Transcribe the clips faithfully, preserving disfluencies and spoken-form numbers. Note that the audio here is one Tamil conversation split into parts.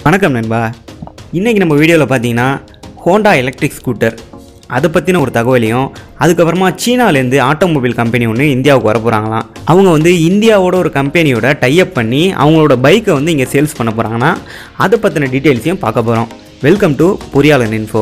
வணக்கம் நண்பா. இன்றைக்கி நம்ம வீடியோவில் பார்த்தீங்கன்னா ஹோண்டா எலக்ட்ரிக் ஸ்கூட்டர் அதை பற்றின ஒரு தகவலையும், அதுக்கப்புறமா சீனாலேருந்து ஆட்டோமொபைல் கம்பெனி ஒன்று இந்தியாவுக்கு வர போகிறாங்களாம். அவங்க வந்து இந்தியாவோட ஒரு கம்பெனியோட டைப் பண்ணி அவங்களோட பைக்கை வந்து இங்கே சேல்ஸ் பண்ண போகிறாங்கன்னா அதை பற்றின டீட்டெயில்ஸையும் பார்க்க போகிறோம். Welcome to Poriyalan info.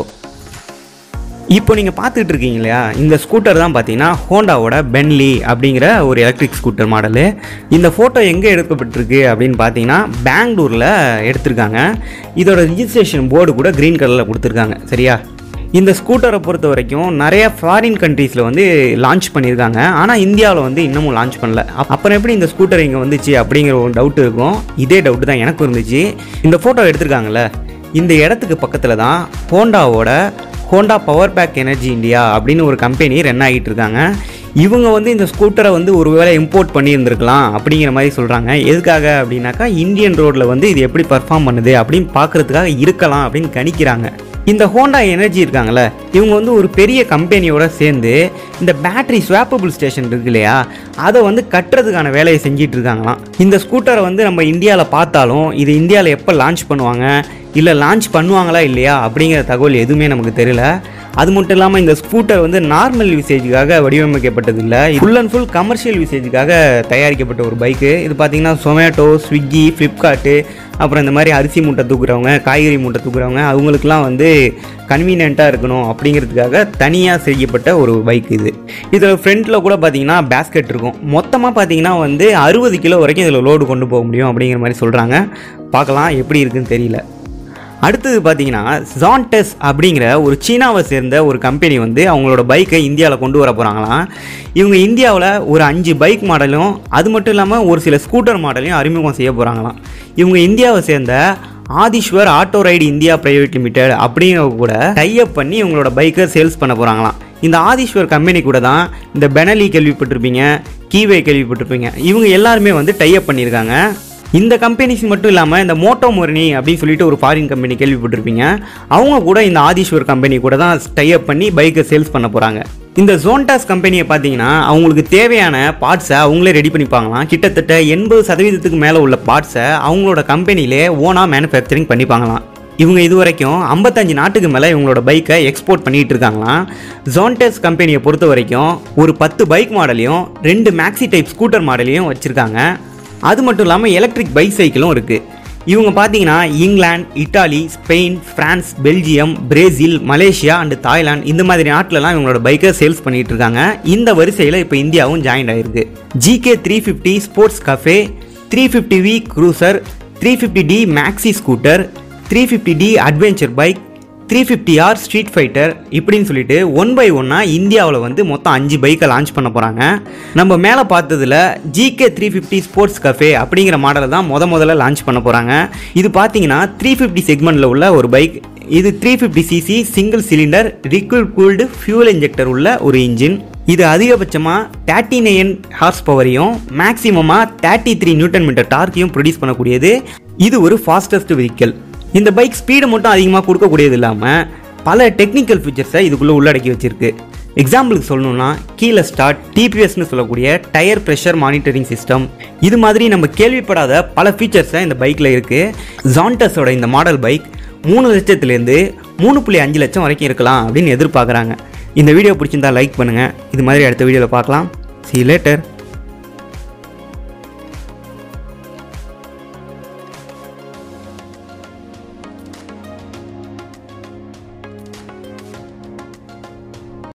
இப்போ நீங்கள் பார்த்துட்டு இருக்கீங்க இல்லையா, இந்த ஸ்கூட்டர் தான் பார்த்தீங்கன்னா ஹோண்டாவோட பென்லி அப்படிங்கிற ஒரு எலக்ட்ரிக் ஸ்கூட்டர் மாடலு. இந்த ஃபோட்டோ எங்கே எடுக்கப்பட்டிருக்கு அப்படின்னு பார்த்தீங்கன்னா பெங்களூரில் எடுத்திருக்காங்க. இதோட ரிஜிஸ்ட்ரேஷன் போர்டு கூட க்ரீன் கலரில் கொடுத்துருக்காங்க. சரியா, இந்த ஸ்கூட்டரை பொறுத்த வரைக்கும் நிறைய ஃபாரின் கண்ட்ரீஸில் வந்து லான்ச் பண்ணியிருக்காங்க. ஆனால் இந்தியாவில் வந்து இன்னமும் லான்ச் பண்ணல. அப்புறம் எப்படி இந்த ஸ்கூட்டர் இங்கே வந்துச்சு அப்படிங்கிற ஒரு டவுட் இருக்கும். இதே டவுட்டு தான் எனக்கும் இருந்துச்சு. இந்த ஃபோட்டோ எடுத்திருக்காங்கல்ல, இந்த இடத்துக்கு பக்கத்தில் தான் ஹோண்டாவோட Honda power pack energy India அப்படின்னு ஒரு கம்பெனி ரன் ஆகிட்டு இருக்காங்க. இவங்க வந்து இந்த ஸ்கூட்டரை வந்து ஒரு வேளை இம்போர்ட் பண்ணியிருந்துருக்கலாம் அப்படிங்கிற மாதிரி சொல்கிறாங்க. எதுக்காக அப்படின்னாக்கா இந்தியன் ரோட்டில் வந்து இது எப்படி பர்ஃபார்ம் பண்ணுது அப்படின்னு பார்க்குறதுக்காக இருக்கலாம் அப்படின்னு கணிக்கிறாங்க. இந்த ஹோண்டா எனர்ஜி இருக்காங்களே, இவங்க வந்து ஒரு பெரிய கம்பெனியோட சேர்ந்து இந்த பேட்டரி ஸ்வாப்பபிள் ஸ்டேஷன் இருக்கு இல்லையா, அதை வந்து கட்டுறதுக்கான வேலையை செஞ்சிட்டு இருக்காங்களாம். இந்த ஸ்கூட்டரை வந்து நம்ம இந்தியாவில் பார்த்தாலும் இது இந்தியாவில் எப்போ லான்ச் பண்ணுவாங்க, இல்லை லான்ச் பண்ணுவாங்களா இல்லையா அப்படிங்கிற தகவல் எதுவுமே நமக்கு தெரியல. அது மட்டும் இல்லாமல் இந்த ஸ்கூட்டர் வந்து நார்மல் யூசேஜுக்காக வடிவமைக்கப்பட்டது இல்லை, ஃபுல் அண்ட் ஃபுல் கமர்ஷியல் யூசேஜுக்காக தயாரிக்கப்பட்ட ஒரு பைக்கு. இது பார்த்திங்கன்னா சொமேட்டோ, ஸ்விக்கி, ஃப்ளிப்கார்ட்டு, அப்புறம் இந்த மாதிரி அரிசி மூட்டை தூக்குறவங்க, காய்கறி மூட்டை தூக்குறவங்க, அவங்களுக்குலாம் வந்து கன்வீனியண்ட்டாக இருக்கணும் அப்படிங்கிறதுக்காக தனியாக செய்யப்பட்ட ஒரு பைக் இது. இதில் ஃப்ரண்ட்டில் கூட பார்த்திங்கன்னா பேஸ்கெட் இருக்கும். மொத்தமாக பார்த்திங்கன்னா வந்து அறுபது கிலோ வரைக்கும் இதில் லோடு கொண்டு போக முடியும் அப்படிங்கிற மாதிரி சொல்கிறாங்க. பார்க்கலாம் எப்படி இருக்குன்னு தெரியல. அடுத்தது பார்த்தீங்கன்னா ஜான்டெஸ் அப்படிங்கிற ஒரு சீனாவை சேர்ந்த ஒரு கம்பெனி வந்து அவங்களோட பைக்கை இந்தியாவில் கொண்டு வர போகிறாங்களாம். இவங்க இந்தியாவில் ஒரு அஞ்சு பைக் மாடலும் அது மட்டும் இல்லாமல் ஒரு சில ஸ்கூட்டர் மாடலையும் அறிமுகம் செய்ய போகிறாங்களாம். இவங்க இந்தியாவை சேர்ந்த Adishwar auto ride India private limited அப்படிங்கிற கூட டைப் பண்ணி இவங்களோட பைக்கை சேல்ஸ் பண்ண போகிறாங்களாம். இந்த ஆதிஸ்வர் கம்பெனி கூட தான் இந்த பெனலி கேள்விப்பட்டிருப்பீங்க, கீவே கேள்விப்பட்டிருப்பீங்க, இவங்க எல்லாருமே வந்து டைப் பண்ணியிருக்காங்க. இந்த கம்பெனிஸ் மட்டும் இல்லாமல் இந்த மோட்டோ மொர்னி அப்படின்னு சொல்லிட்டு ஒரு ஃபாரின் கம்பெனி கேள்விப்பட்டிருப்பீங்க, அவங்க கூட இந்த ஆதிஸ்வர் கம்பெனி கூட தான் டைப் பண்ணி பைக்கை சேல்ஸ் பண்ண போகிறாங்க. இந்த ஜோன்டாஸ் கம்பெனியை பார்த்தீங்கன்னா அவங்களுக்கு தேவையான பார்ட்ஸை அவங்களே ரெடி பண்ணிப்பாங்களாம். கிட்டத்தட்ட எண்பது சதவீதத்துக்கு மேலே உள்ள பார்ட்ஸை அவங்களோட கம்பெனிலே ஓனாக மேனுஃபேக்சரிங் பண்ணிப்பாங்களாம். இவங்க இது வரைக்கும் ஐம்பத்தஞ்சு நாட்டுக்கு மேலே இவங்களோட பைக்கை எக்ஸ்போர்ட் பண்ணிகிட்டு இருக்காங்களாம். ஜோன்டெஸ் கம்பெனியை பொறுத்த வரைக்கும் ஒரு பத்து பைக் மாடலையும் ரெண்டு மேக்ஸி டைப் ஸ்கூட்டர் மாடலையும் வச்சுருக்காங்க. அது மட்டும் இல்லாமல் எலக்ட்ரிக் பைக் சைக்கிளும் இருக்குது. இவங்க பார்த்தீங்கன்னா England, Italy, Spain, France, Belgium, Brazil, Malaysia and Thailand இந்த மாதிரி நாட்டிலலாம் இவங்களோட பைக்கை சேல்ஸ் பண்ணிகிட்டு இருக்காங்க. இந்த வரிசையில் இப்போ இந்தியாவும் ஜாயின் ஆகிருக்கு. GK three fifty sports cafe, three fifty V cruiser, three fifty T maxi scooter, three fifty T adventure bike, three fifty R street fighter இப்படின்னு சொல்லிட்டு ஒன் பை ஒன்னாக இந்தியாவில் வந்து மொத்தம் அஞ்சு பைக்கை லான்ச் பண்ண போகிறாங்க. நம்ம மேலே பார்த்ததில் GK three fifty sports cafe அப்படிங்கிற மாடலை தான் முத முதல்ல லான்ச் பண்ண போகிறாங்க. இது பார்த்தீங்கன்னா த்ரீ ஃபிஃப்டி செக்மெண்ட்டில் உள்ள ஒரு பைக். இது three fifty CC single cylinder liquid cooled fuel injector உள்ள ஒரு இன்ஜின். இது அதிகபட்சமாக தேர்ட்டி நைன் ஹார்ஸ் பவரையும் மேக்ஸிமமாக தேர்ட்டி த்ரீ நியூட்டன் மீட்டர் டார்க்கையும் ப்ரொடியூஸ் பண்ணக்கூடியது. இது ஒரு ஃபாஸ்டஸ்ட் வெஹிக்கிள். இந்த பைக் ஸ்பீடு மட்டும் அதிகமாக கொடுக்கக்கூடியது இல்லாமல் பல டெக்னிக்கல் ஃபீச்சர்ஸை இதுக்குள்ளே உள்ளடக்கி வச்சிருக்கு. எக்ஸாம்பிளுக்கு சொல்லணும்னா கீழே ஸ்டார்ட், டிபிஎஸ்ன்னு சொல்லக்கூடிய டயர் ப்ரெஷர் மானிட்டரிங் சிஸ்டம், இது மாதிரி நம்ம கேள்விப்படாத பல ஃபீச்சர்ஸை இந்த பைக்கில் இருக்குது. ஜான்டஸோட இந்த மாடல் பைக் மூணு லட்சத்துலேருந்து மூணு புள்ளி அஞ்சு லட்சம் வரைக்கும் இருக்கலாம் அப்படின்னு எதிர்பார்க்குறாங்க. இந்த வீடியோ பிடிச்சிருந்தா லைக் பண்ணுங்கள். இது மாதிரி அடுத்த வீடியோவில் பார்க்கலாம். See you later.